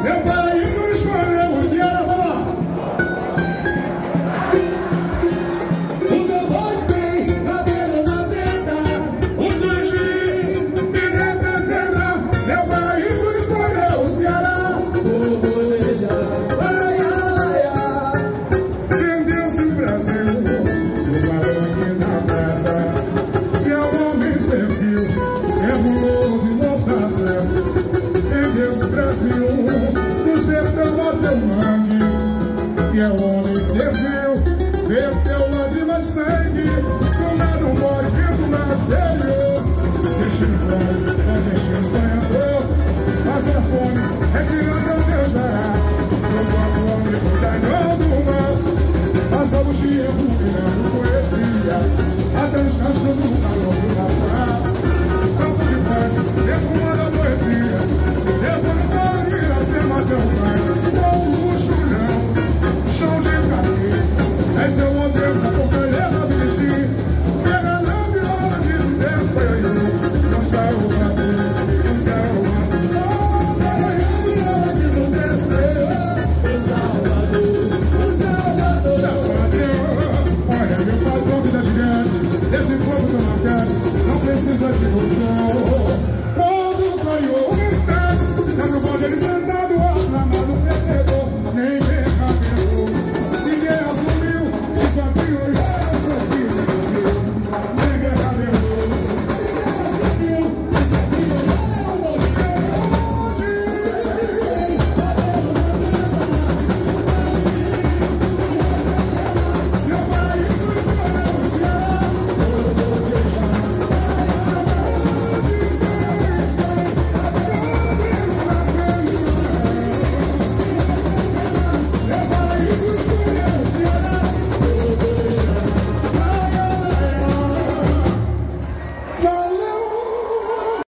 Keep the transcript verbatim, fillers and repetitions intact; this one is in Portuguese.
Meu país não escolheu o Ceará. O meu voz tem cabelo na venda, o Tuti me representa. Meu país não escolheu o Ceará. O Boleja, ai, ai, ai. Vendeu-se o Brasil, o barão aqui na praça. Meu homem serviu, emulou de mortaça. Vendeu-se o Brasil, no sertão bateu mangue. E é o homem teve